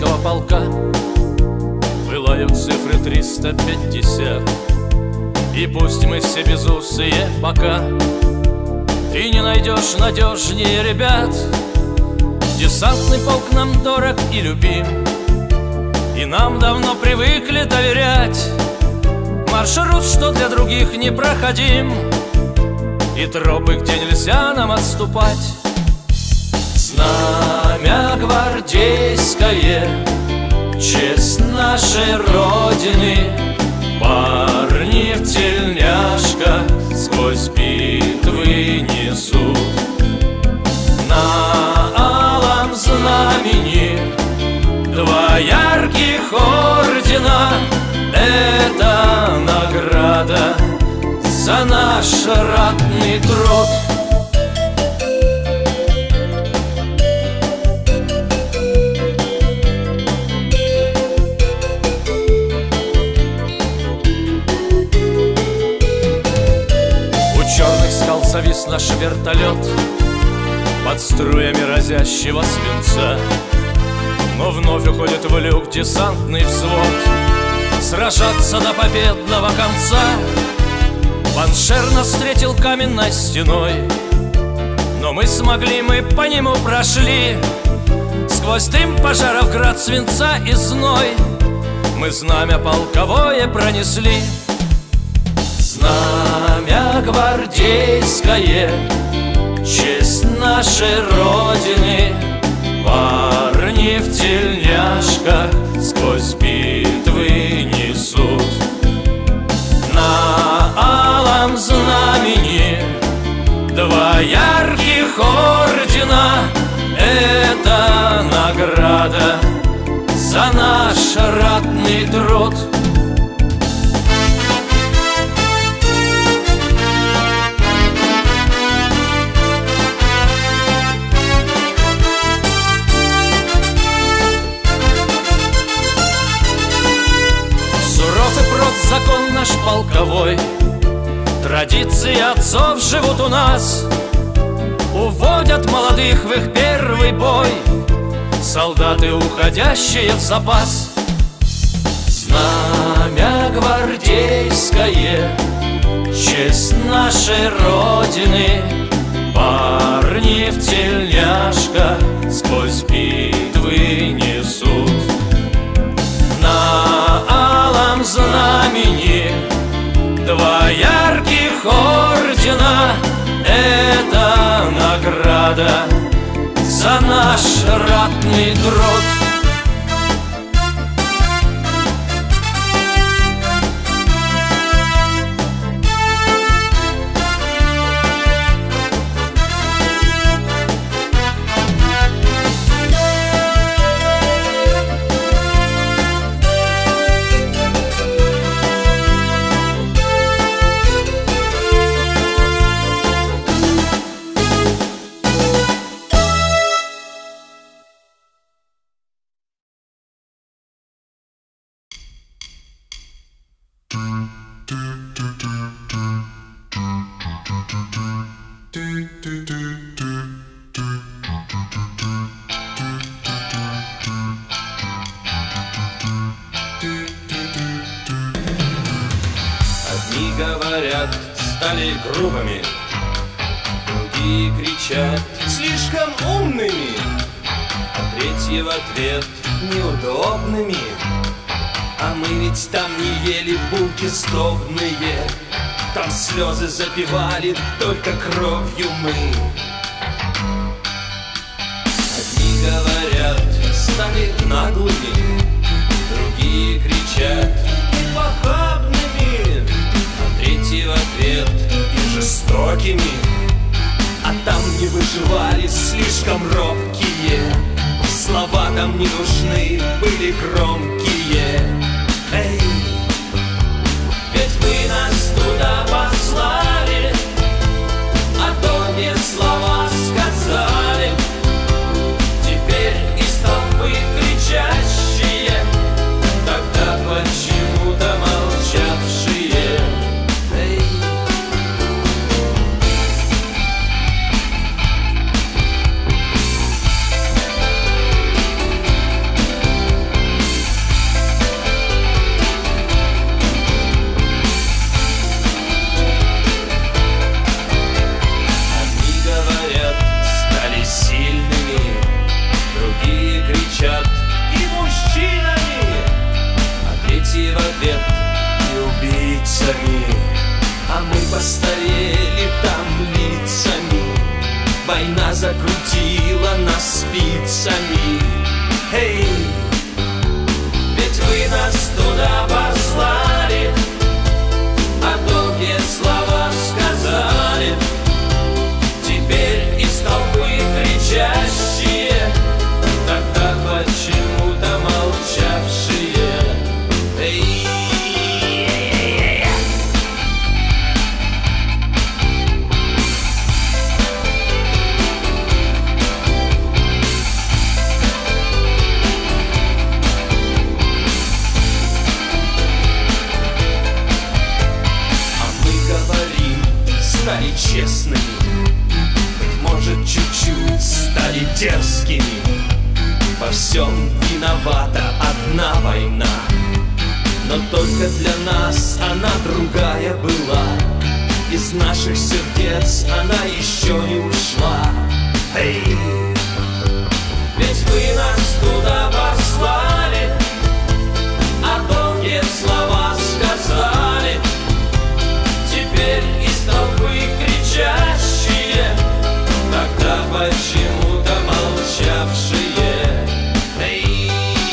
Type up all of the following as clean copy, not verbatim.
гвардейского полка пылают цифры 350. И пусть мы все безусые пока, ты не найдешь надежнее ребят. Десантный полк нам дорог и любим, и нам давно привыкли доверять. Маршрут, что для других не проходим, и тропы, где нельзя нам отступать. Знамя гвардейское, честь нашей Родины, парни в тельняшках сквозь битвы несут. На алом знамени два ярких ордена — это награда за наш ратный труд. У черных скал завис наш вертолет под струями разящего свинца. Но вновь уходит в люк десантный взвод сражаться до победного конца. Паншер нас встретил каменной стеной, но мы смогли, мы по нему прошли. Сквозь дым пожаров, град свинца и зной мы знамя полковое пронесли. Знамя гвардейское, честь нашей Родины, парни в тельняшках сквозь битвы несут. На алом знамени два ярких ордена — это награда за наш ратный труд. Закон наш полковой, традиции отцов живут у нас. Уводят молодых в их первый бой солдаты, уходящие в запас. Знамя гвардейское, честь нашей Родины, парни в тельняшках сквозь битвы несут. На алом знамени два ярких ордена — это награда за наш ратный труд. Одни говорят, стали грубыми, другие кричат слишком умными, а третьи в ответ неудобными. А мы ведь там не ели булки сдобные, там слезы запивали только кровью мы. Одни говорят, стали наглыми, другие кричат и похабными, а третьи в ответ и жестокими. А там не выживали слишком робкие, слова там не нужны были громкие. Эй, ведь вы нас туда послали, а то не слова сказали. Теперь из толпы кричащие, тогда почему-то молчавшие. Эй. закрутила нас спицами. Эй, ведь вы нас туда послали, а долгие слова сказали. Теперь из толпы кричащие, тогда почему-то молчавшие. Эй. Стали честными, быть может, чуть-чуть стали дерзкими. Во всем виновата одна война, но только для нас она другая была. Из наших сердец она еще не ушла. Эй! Ведь вы нас туда послали, а долгие слова сказали. Теперь из толпы кричащие, тогда почему-то молчавшие. Эй,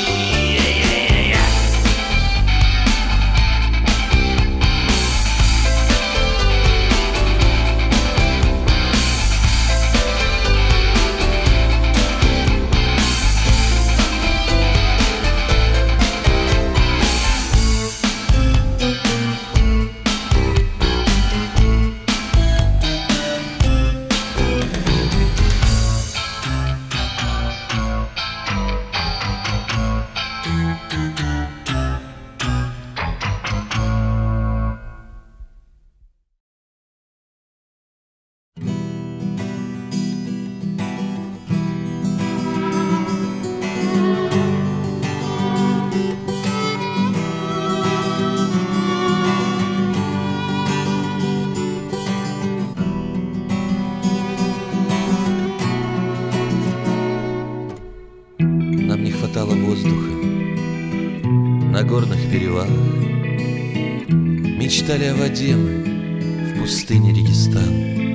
Нам не хватало воздуха на горных перевалах. Мечтали о воде мы в пустыне Регистан.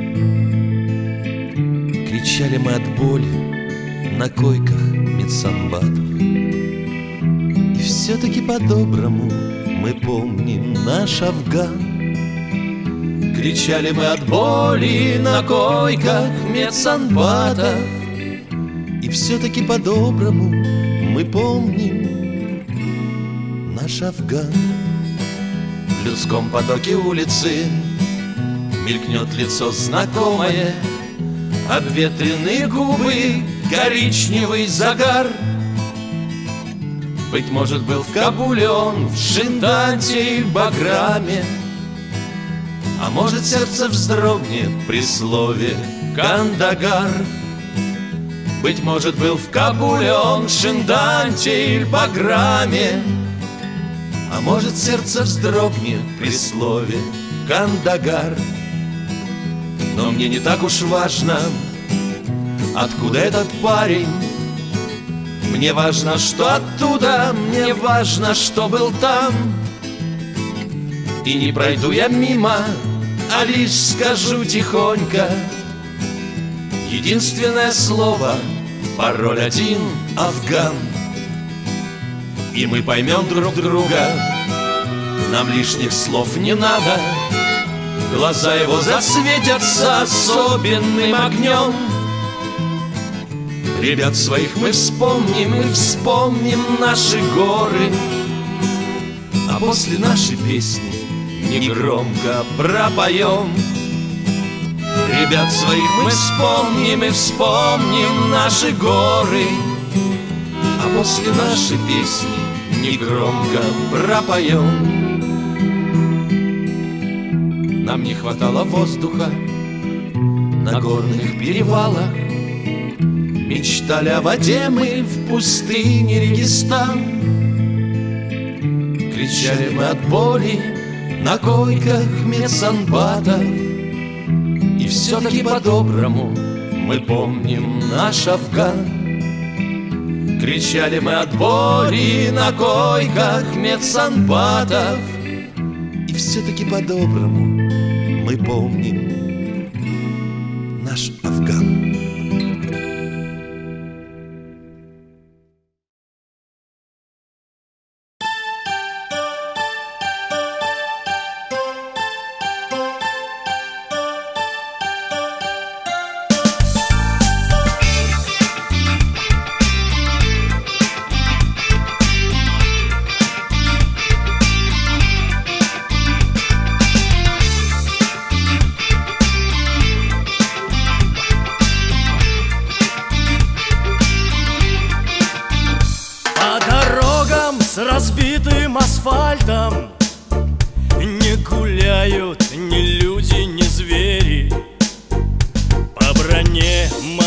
Кричали мы от боли на койках медсанбатов. И все-таки по-доброму мы помним наш Афган. Кричали мы от боли на койках медсанбатов. И все-таки по-доброму мы помним наш Афган. В людском потоке улицы мелькнет лицо знакомое, обветренные губы, коричневый загар. Быть может, был в Кабуле он, в Шинданте и Баграме, а может, сердце вздрогнет при слове Кандагар. Быть может, был в Кабуле он, в Шинданте или Баграме, а может, сердце вздрогнет при слове Кандагар. Но мне не так уж важно, откуда этот парень. Мне важно, что оттуда, мне важно, что был там. И не пройду я мимо, а лишь скажу тихонько единственное слово, пароль один — Афган. И мы поймем друг друга, нам лишних слов не надо. Глаза его засветятся особенным огнем. Ребят своих мы вспомним, и вспомним наши горы. А после нашей песни негромко пропоем. Ребят своих мы вспомним, и вспомним наши горы. А после нашей песни негромко пропоем. Нам не хватало воздуха на горных перевалах. Мечтали о воде мы в пустыне Регистан. Кричали мы от боли на койках медсанбатов. И все-таки по-доброму мы помним наш Афган. Кричали мы от боли на койках медсанбатов. И все-таки по-доброму мы помним наш Афган.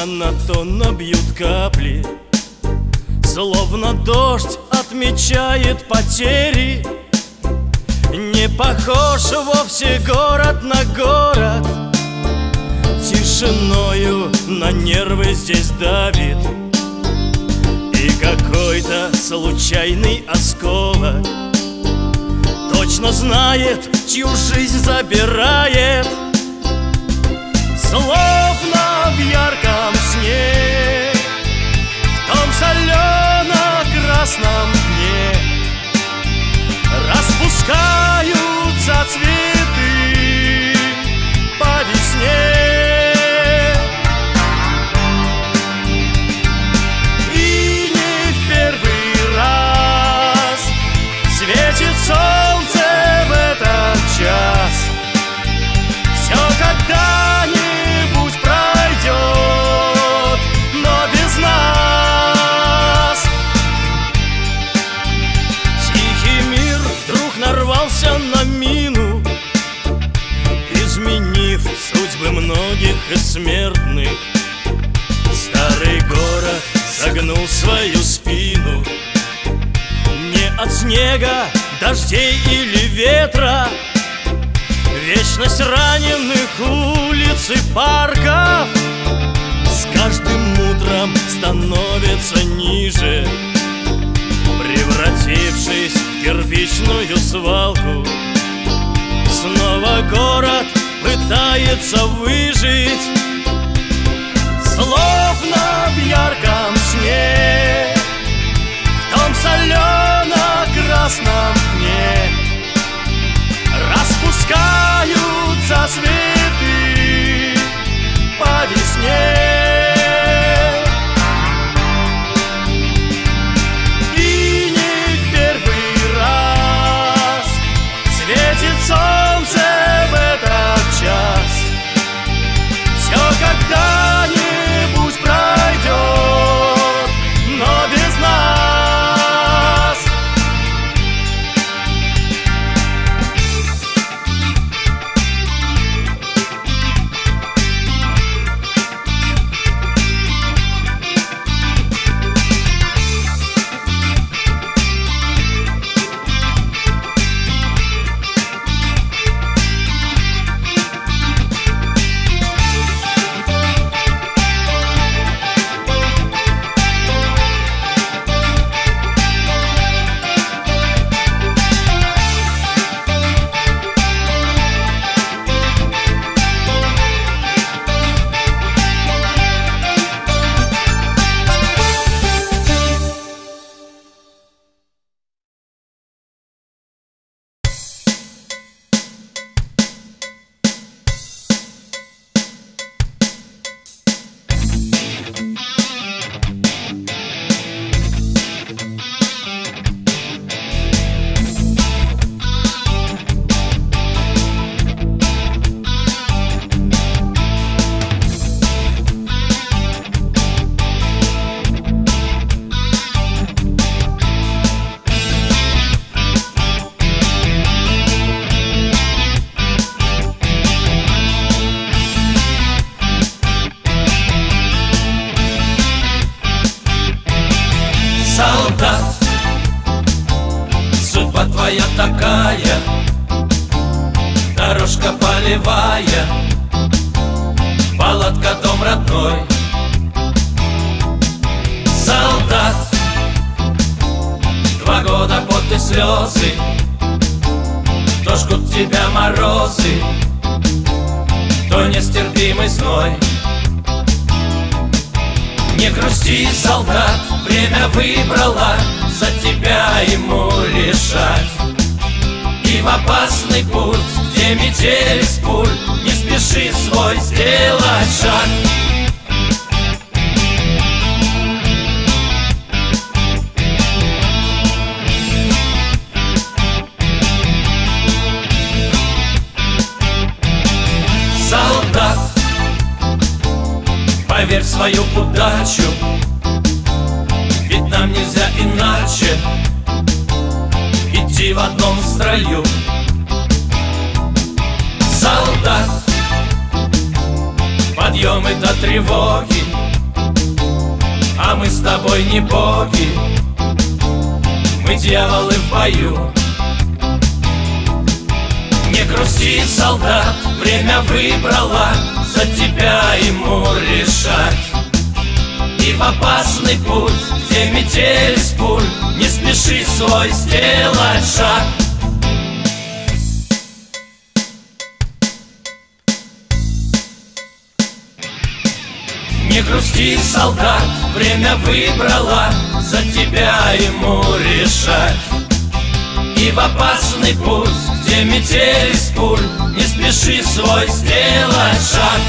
монотонно бьют капли, словно дождь отмечает потери. Не похож вовсе город на город, тишиною на нервы здесь давит. И какой-то случайный осколок точно знает, чью жизнь забирает. Словно в ярком сне, в том солено-красном дне распускаются цветы по весне. И не в первый раз светит солнце в этот час. Все когда-нибудь пройдет, но без нас. Тихий мир вдруг нарвался на мину, изменив судьбы многих и смертных. Старый город согнул свою спину. Не от снега, дождей или ветра, вечность раненых улиц и парков с каждым утром становится ниже, превратившись в кирпичную свалку. Снова город пытается выжить, словно в ярком сне, в том солено-красном дне распускаются цветы по весне. И не в первый раз светит солнце в этот час. Все когда-нибудь пройдет, но без нас. Судьба твоя такая, дорожка полевая, палатка дом родной. Солдат, 2 года пот и слезы, то жгут тебя морозы, то нестерпимый зной. Не грусти, солдат, время выбрало за тебя ему решать. И в опасный путь, где метели с пуль, не спеши свой сделать шаг. Солдат, поверь в свою удачу, ведь нам нельзя иначе идти в одном строю. Солдат, подъемы до тревоги, мы с тобой не боги, мы дьяволы в бою. Не грусти, солдат, время выбрало за тебя ему решать. И в опасный путь, где метель с пуль, не спеши свой сделать шаг. Не грусти, солдат, время выбрало за тебя ему решать. И в опасный путь, где метель с пуль, не спеши свой сделать шаг.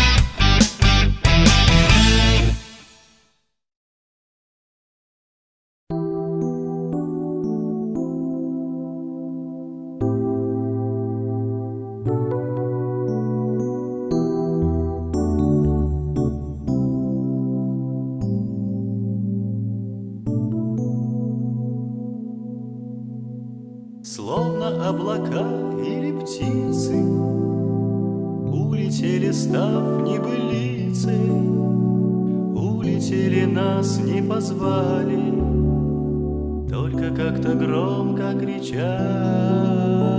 Словно облака или птицы улетели, став небылицей, улетели, нас не позвали, только как-то громко кричали.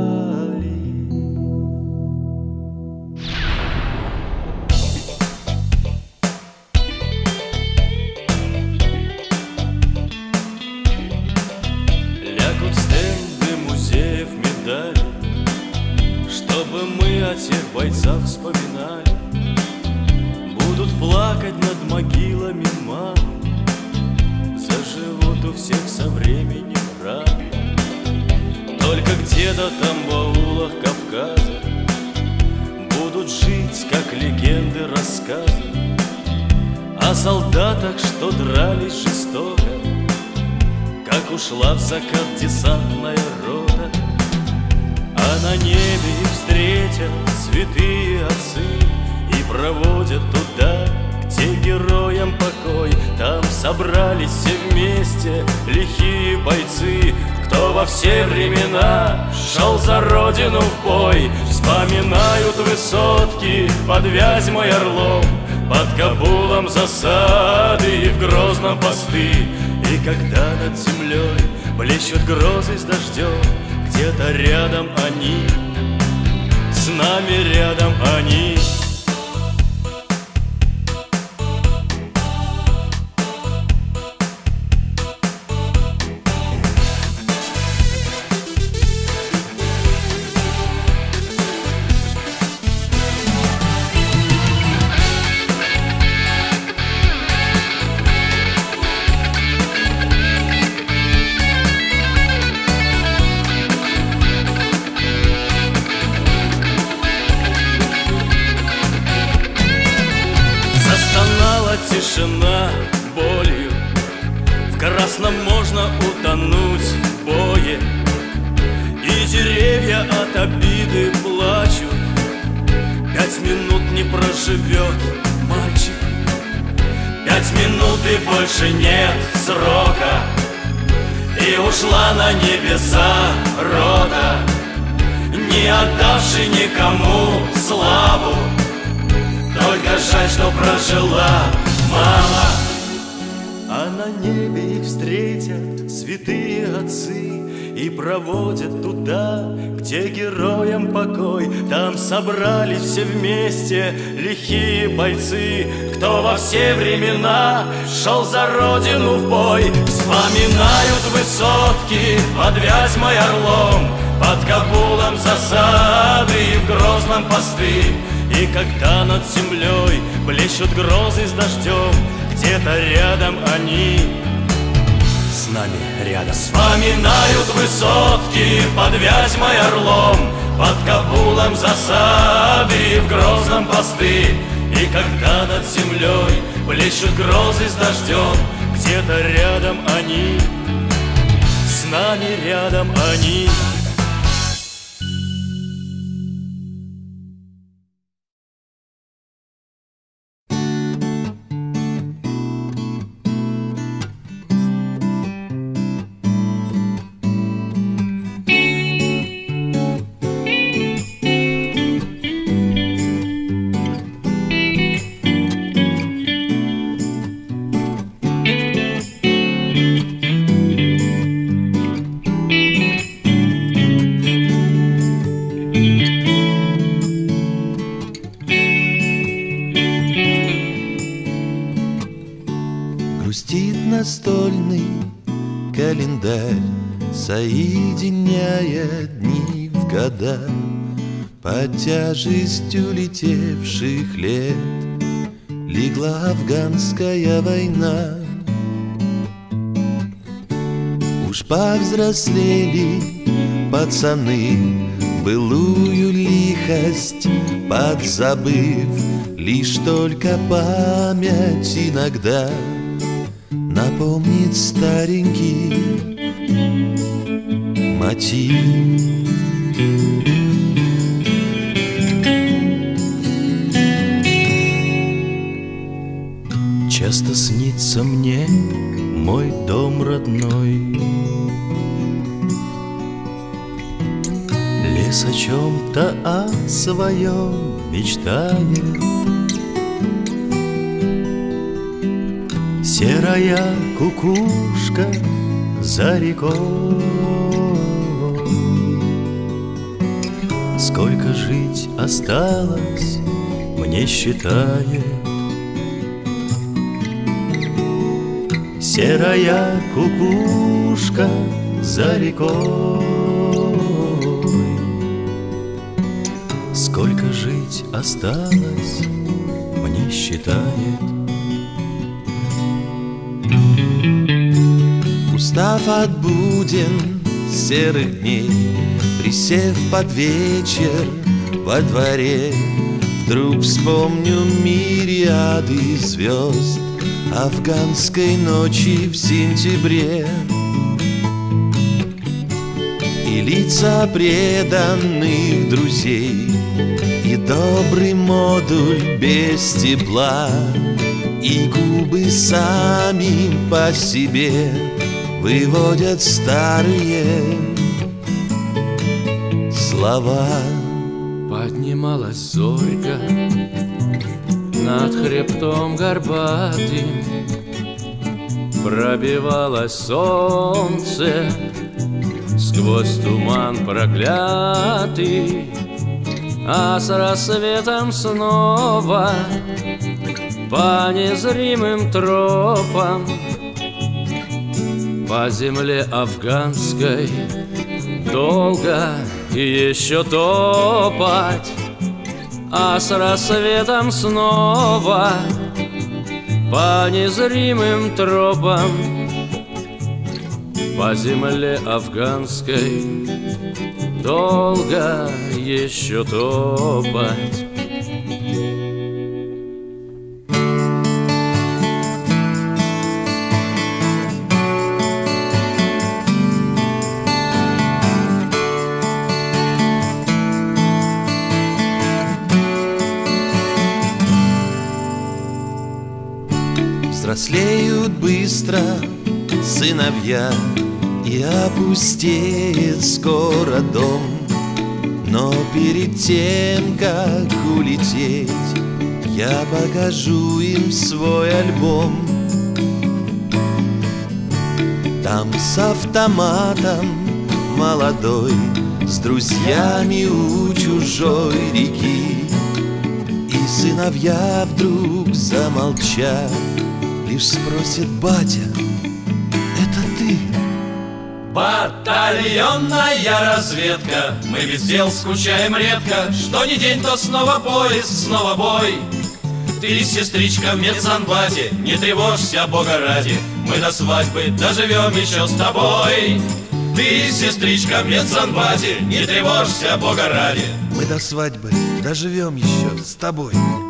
Чтобы мы о тех бойцах вспоминали, будут плакать над могилами мам, заживут у всех со временем раны. Только где-то там в аулах Кавказа будут жить, как легенды, рассказы о солдатах, что дрались жестоко, как ушла в закат десантная рота. А на небе их встретят святые отцы и проводят туда, где героям покой. Там собрались все вместе лихие бойцы, кто во все времена шел за родину в бой. Вспоминают высотки под Вязьмой, Орлом, под Кабулом засады и в Грозном посты. И когда над землей блещут грозы с дождем, где-то рядом они, с нами рядом они. Тишина болью, в красном можно утонуть в бое, и деревья от обиды плачут. 5 минут не проживет мальчик, 5 минут и больше нет срока, и ушла на небеса рота, не отдавший никому славу. Только жаль, что прожила мало. А на небе их встретят святые отцы и проводят туда, где героям покой. Там собрались все вместе лихие бойцы, кто во все времена шел за родину в бой. Вспоминают высотки под Вязьмой, Орлом, под Кабулом засады и в Грозном посты. И когда над землей блещут грозы с дождем, где-то рядом они, с нами рядом. Вспоминают высотки под Вязьмой, Орлом, под Кабулом засады и в Грозном посты. И когда над землей блещут грозы с дождем, где-то рядом они, с нами рядом они. Грустит настольный календарь, соединяя дни в года. Под тяжестью летевших лет легла афганская война. Уж повзрослели пацаны, былую лихость подзабыв, лишь только память иногда напомнит старенький мотив. Часто снится мне мой дом родной, лес о чем-то о своем мечтает, серая кукушка за рекой. Сколько жить осталось, мне считает серая кукушка за рекой. Сколько жить осталось, мне считает. Устав от буден серых дней, присев под вечер во дворе, вдруг вспомню мириады звезд афганской ночи в сентябре. И лица преданных друзей, и добрый модуль без тепла, и губы сами по себе выводят старые слова. Поднималась зорька над хребтом горбатым, пробивалось солнце сквозь туман проклятый, а с рассветом снова по незримым тропам по земле афганской долго еще топать, а с рассветом снова по незримым тропам по земле афганской долго еще топать. Взрослеют быстро сыновья, и опустеет скоро дом. Но перед тем, как улететь, я покажу им свой альбом. Там с автоматом молодой, с друзьями у чужой реки. И сыновья вдруг замолчат, лишь спросит: батя, это ты? Батальонная разведка, мы без дел скучаем редко. Что ни день, то снова поезд, снова бой. Ты, сестричка, в медсанбате, не тревожься, Бога ради, мы до свадьбы доживем еще с тобой. Ты, сестричка, в медсанбате, не тревожься, Бога ради, мы до свадьбы доживем еще с тобой.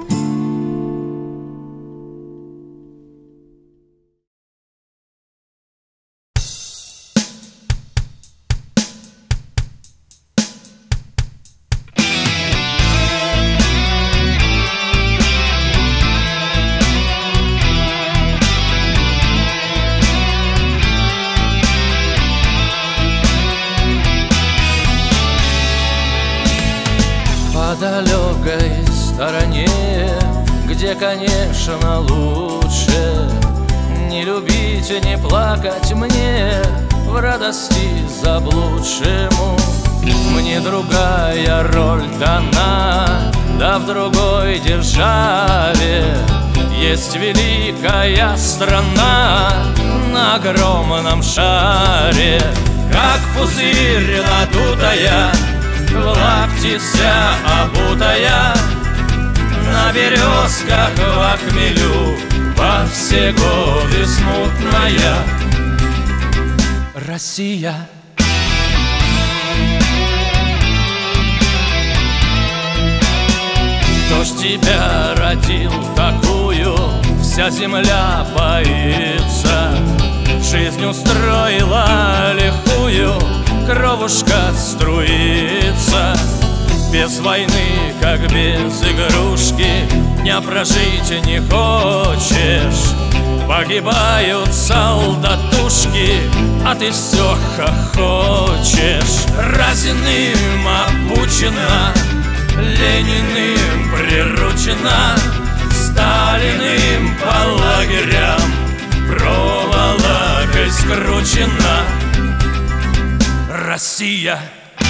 По далекой стороне, где, конечно, лучше не любить и не плакать мне в радости заблудшему. Мне другая роль дана, да в другой державе. есть великая страна на огромном шаре, как пузырь надутая, в лапти вся обутая, на березках в хмелю, во все годы смутная Россия. Кто ж тебя родил такую, вся земля боится, жизнь устроила лихую, кровушка струится. Без войны, как без игрушки, дня прожить не хочешь. Погибают солдатушки, а ты все хохочешь. Разиным обучена, Лениным приручена, Сталиным по лагерям проволокой скручена Россия.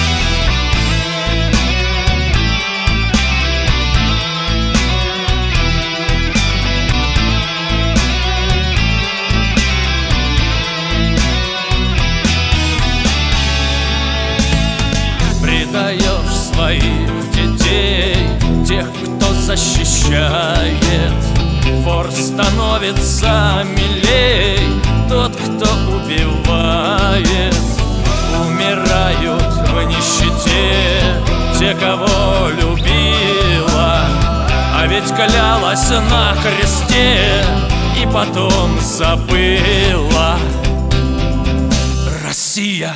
Предаешь своих детей, тех, кто защищает. Вор становится милей, тот, кто убивает. Умирают в нищете те, кого любила, а ведь клялась на кресте и потом забыла. Россия.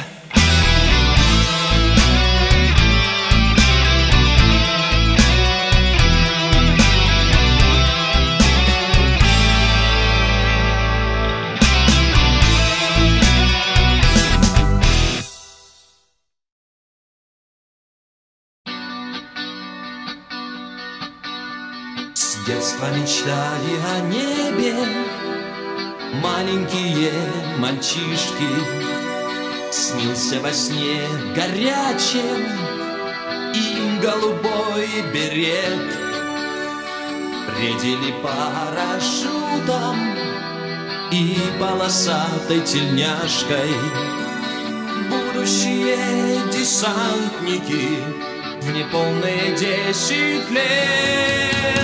С детства мечтали о небе маленькие мальчишки. Снился во сне горячим им голубой берет. Бредили парашютом и полосатой тельняшкой будущие десантники в неполные 10 лет.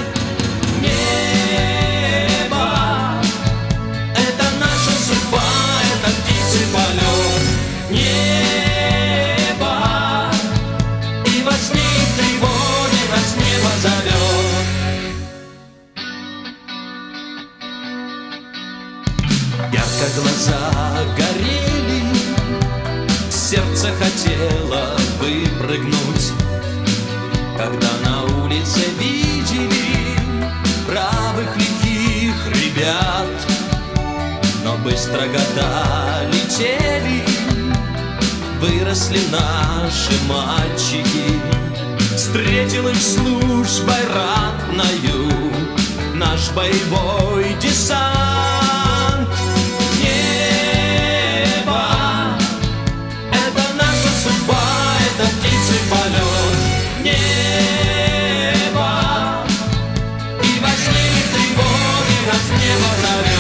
Небо — это наша судьба, это птичий полет. Небо — и во сне, и в тревоге нас небо зовет. Ярко глаза горели, сердце хотело выпрыгнуть, когда на улице видели бравых лихих ребят. Но быстро года летели, выросли наши мальчики. Встретил их службой ратною наш боевой десант. Небо — это наша судьба, это птичий полет. Небо — и во сне, и в тревоге нас небо зовет.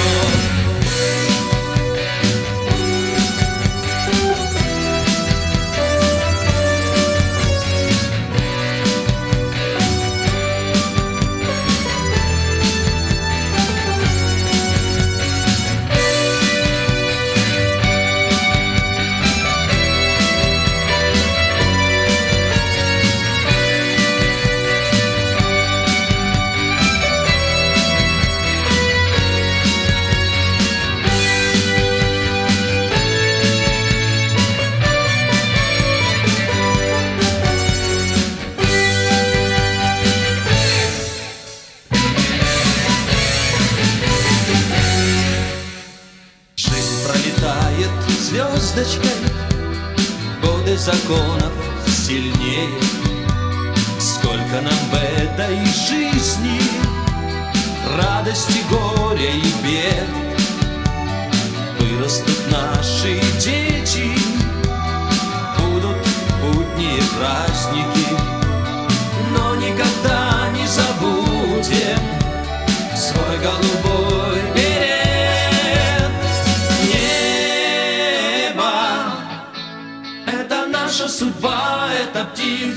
Звездочкой годы законов сильнее. Сколько нам в этой жизни радости, горя и бед. Вырастут наши дети, будут будни и праздники, но никогда не забудем свой голубой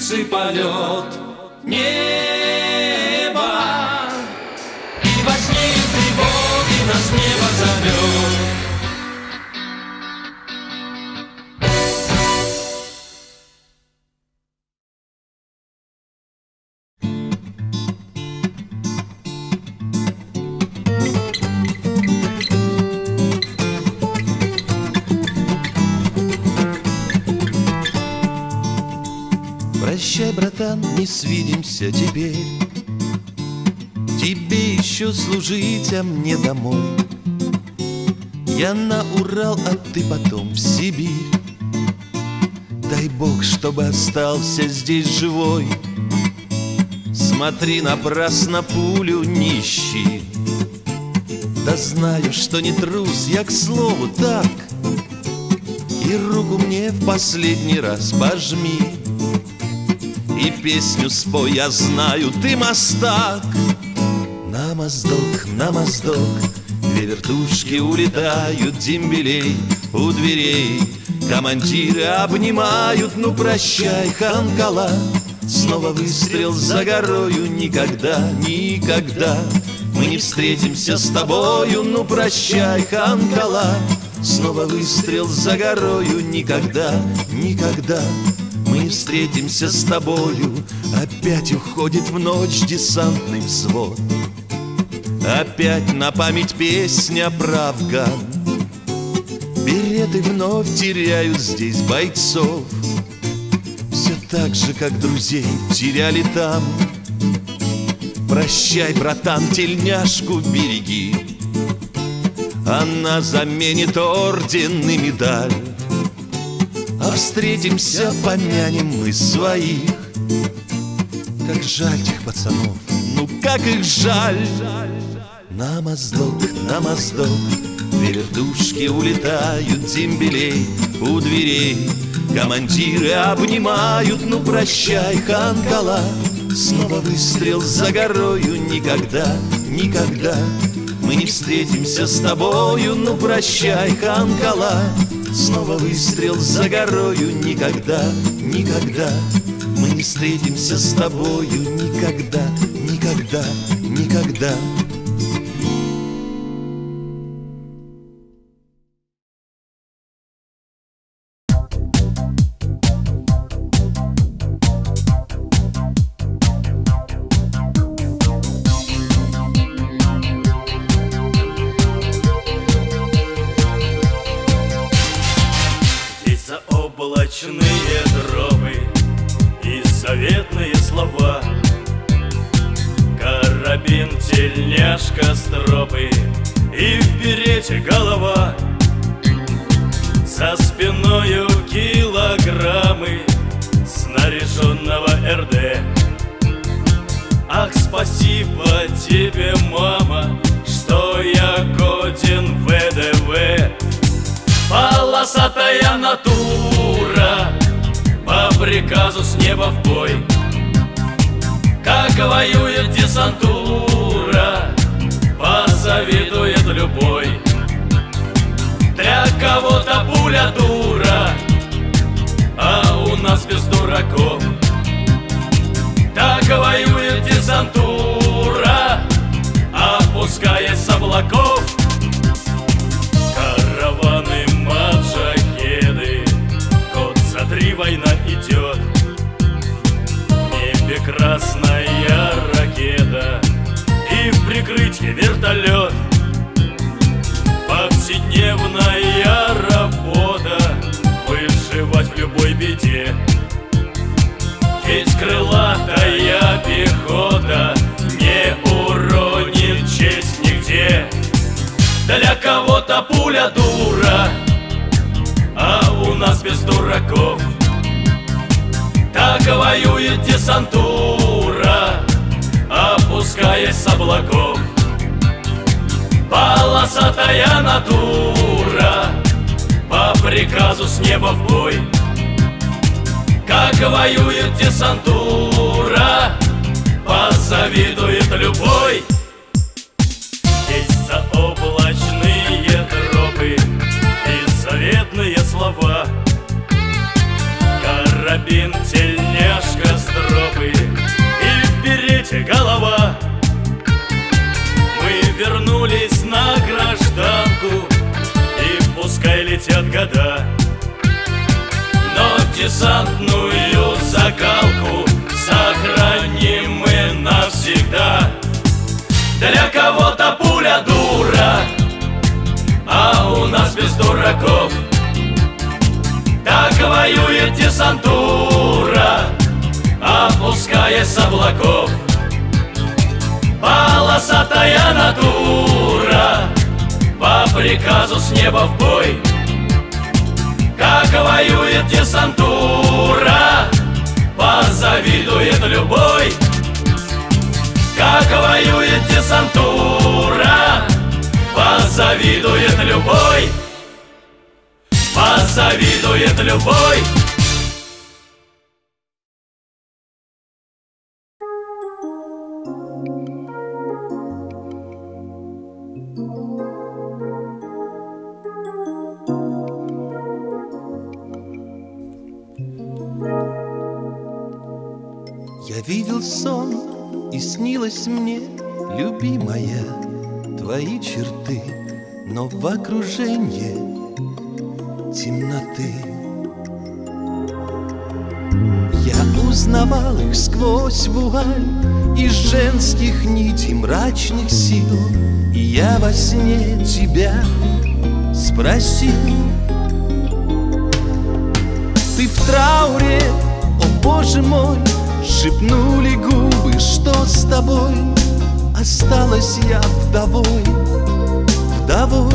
высший полет неба. И во сне и тревоги нас небо зовет. Прощай, братан, не свидимся теперь. Тебе еще служить, а мне домой. Я на Урал, а ты потом в Сибирь. Дай Бог, чтобы остался здесь живой. Смотри, напрасно пулю не ищи. Да знаю, что не трус, я к слову так. И руку мне в последний раз пожми. И песню спой, я знаю, ты мастак. На моздок, две вертушки улетают, дембелей у дверей. Командиры обнимают, ну прощай, Ханкала. Снова выстрел за горою, никогда, никогда мы не встретимся с тобою, ну прощай, Ханкала. Снова выстрел за горою, никогда, никогда мы не встретимся с тобою. Опять уходит в ночь десантный взвод. Опять на память песня про Афган. Береты вновь теряют здесь бойцов. Все так же, как друзей теряли там. Прощай, братан, тельняшку береги. Она заменит орден и медаль. А встретимся, помянем мы своих. Как жаль тех пацанов, ну как их жаль. На моздок, две вертушки улетают, дембелей у дверей. Командиры обнимают, ну прощай, Ханкала. Снова выстрел за горою, никогда, никогда мы не встретимся с тобою, ну прощай, Ханкала. Снова выстрел за горою, никогда, никогда мы не встретимся с тобою, никогда, никогда, никогда. Заоблачные тропы и заветные слова. Карабин, тельняшка, стропы и в берете голова. За спиною килограммы снаряженного РД. Ах, спасибо тебе, мама, что я годен в ВДВ. Полосатая натура, по приказу с неба в бой. Как воюет десантура, позавидует любой. Для кого-то пуля дура, а у нас без дураков. Так воюет десантура, опускаясь с облаков. Караваны, маджахеды, год за 3 война идет. В небе красная ракета и в прикрытии вертолет. Повседневная работа, выживать в любой беде. Ведь крылатая пехота не уронит честь нигде. Для кого-то пуля дура, а у нас без дураков. Так воюет десантура, опускаясь с облаков. Полосатая натура, по приказу с неба в бой. Как воюет десантура, позавидует любой. Есть заоблачные тропы и заветные слова. Карабин, тельняшка, летят года, но десантную закалку сохраним мы навсегда. Для кого-то пуля дура, а у нас без дураков. Так воюет десантура, опускаясь с облаков. Полосатая натура, по приказу с неба в бой. Как воюет десантура, позавидует любой. Как воюет десантура, позавидует любой. Позавидует любой. Я видел сон, и снилось мне, любимая, твои черты, но в окружении темноты. Я узнавал их сквозь вуаль из женских нитей мрачных сил, и я во сне тебя спросил: ты в трауре, о Боже мой? Шепнули губы, что с тобой? Осталась я вдовой, вдовой.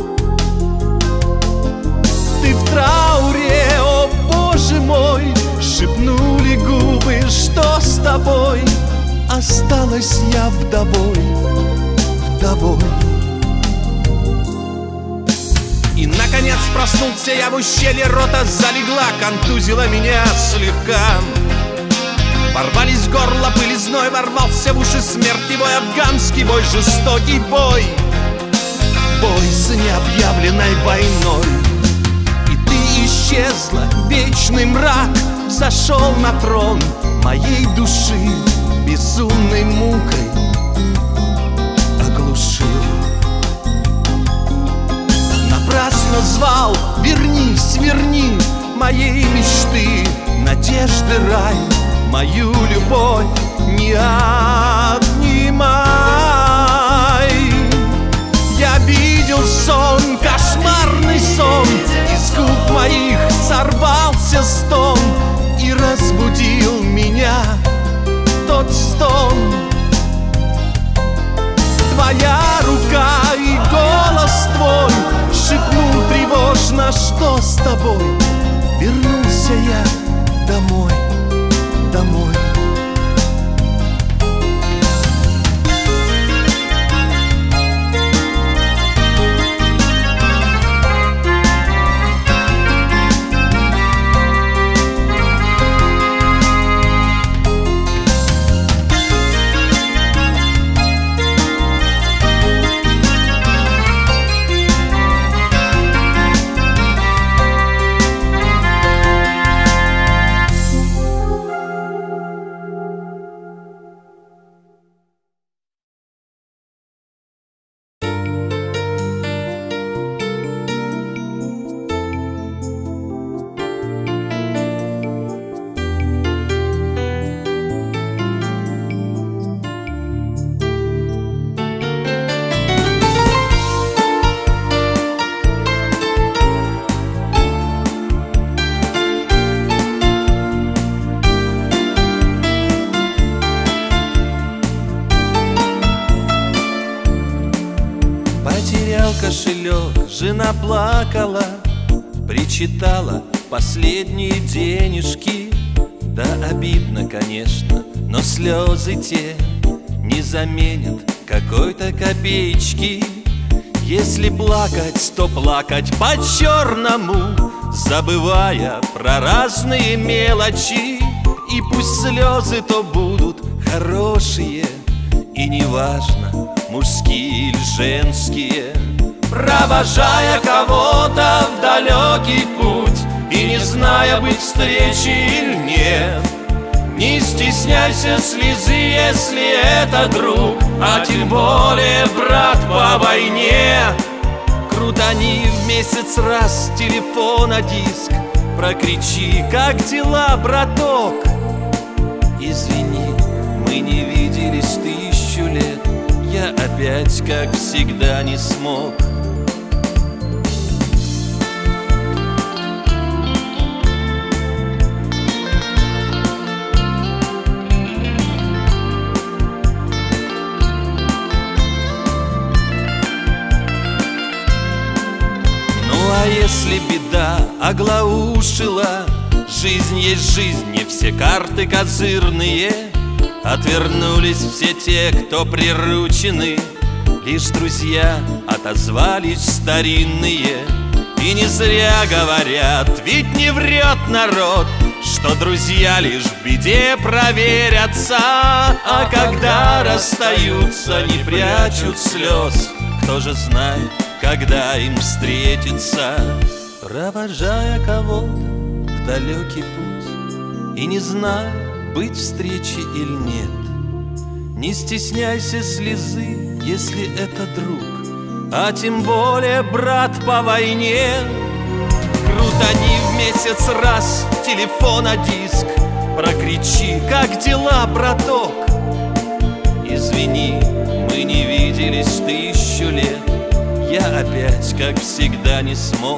Ты в трауре, о Боже мой, шепнули губы, что с тобой? Осталась я вдовой, вдовой. И, наконец, проснулся я в ущелье, рота залегла, контузила меня слегка. Порвались в горло пыль, зной ворвался в уши, смерти бой, афганский бой, жестокий бой. Бой с необъявленной войной. И ты исчезла, вечный мрак взошел на трон моей души, безумной мукой оглушил. Напрасно звал: вернись, верни моей мечты, надежды рай, мою любовь не отнимай. Я видел сон, кошмарный сон, из губ моих сорвался стон и разбудил меня тот стон. Твоя рука и голос твой шепнул тревожно: что с тобой? Вернулся я домой, домой. Кошелек, жена плакала, причитала последние денежки. Да обидно, конечно, но слезы те не заменят какой-то копеечки. Если плакать, то плакать по-черному, забывая про разные мелочи. И пусть слезы то будут хорошие, и неважно, мужские или женские. Провожая кого-то в далекий путь и не зная, быть встречи или нет, не стесняйся слезы, если это друг, а тем более брат по войне. Крутани в месяц раз телефон на диск, прокричи, как дела, браток. Извини, мы не виделись 1000 лет, я опять, как всегда, не смог. А если беда оглаушила, жизнь есть жизнь, не все карты козырные. Отвернулись все те, кто приручены, лишь друзья отозвались старинные. И не зря говорят, ведь не врет народ, что друзья лишь в беде проверятся. А когда расстаются, не прячут слез, кто же знает, когда им встретиться. Провожая кого-то в далекий путь и не зная, быть встречи или нет, не стесняйся слезы, если это друг, а тем более брат по войне. Крутани в месяц раз телефон на диск, прокричи, как дела, браток. Извини, мы не виделись 1000 лет, я опять, как всегда, не смог.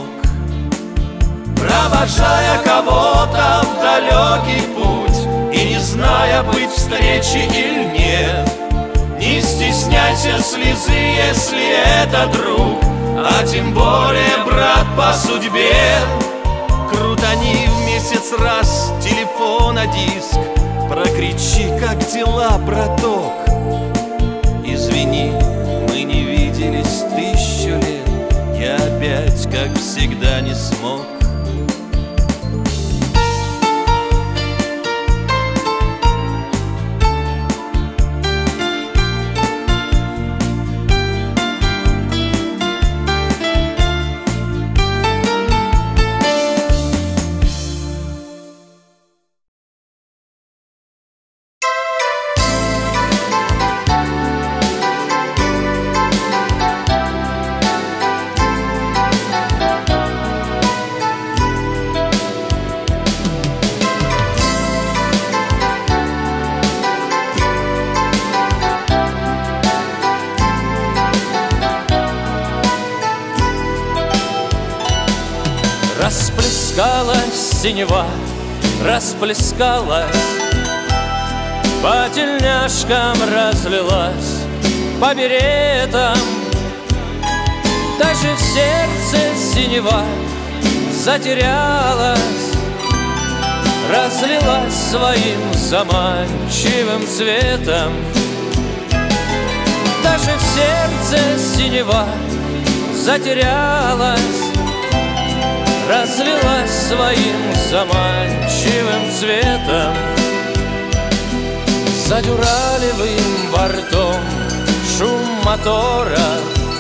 Провожая кого-то в далекий путь и не зная, быть встречи или нет, не стесняйся слезы, если это друг, а тем более брат по судьбе. Крутани в месяц раз телефон на диск, прокричи, как дела, браток. Извини, мы не виделись 1000 лет, я опять, как всегда, не смог. Расплескалась синева, расплескалась, по тельняшкам разлилась, по беретам. Даже в сердце синева затерялась, разлилась своим заманчивым цветом. Даже в сердце синева затерялась, разлилась своим заманчивым цветом. За дюралевым бортом шум мотора,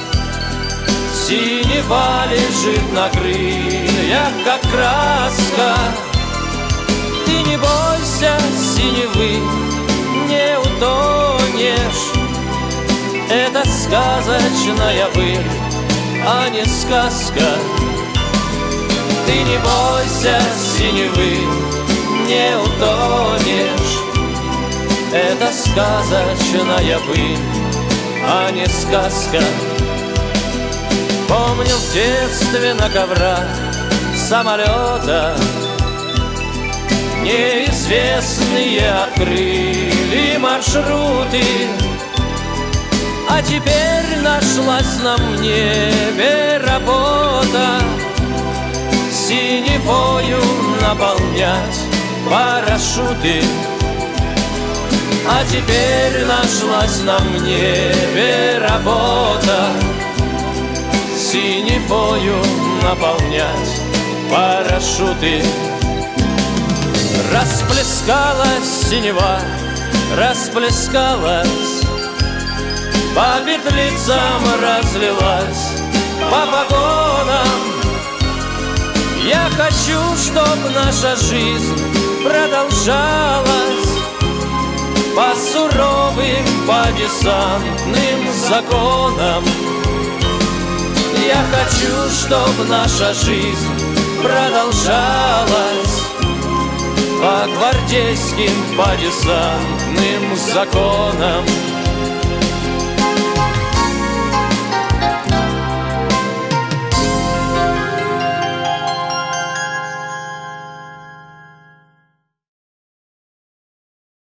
синева лежит на крыльях, как краска. Ты не бойся синевы, не утонешь, это сказочная быль, а не сказка. Ты не бойся синевы, не утонешь, это сказочная быль, а не сказка. Помню в детстве на коврах самолета неизвестные открыли маршруты, а теперь нашлась на небе работа синевою наполнять парашюты. А теперь нашлась на небе работа синевою наполнять парашюты. Расплескалась синева, расплескалась, по петлицам разлилась, по погонам. Я хочу, чтоб наша жизнь продолжалась по суровым, по десантным законам. Я хочу, чтоб наша жизнь продолжалась по гвардейским, по десантным законам.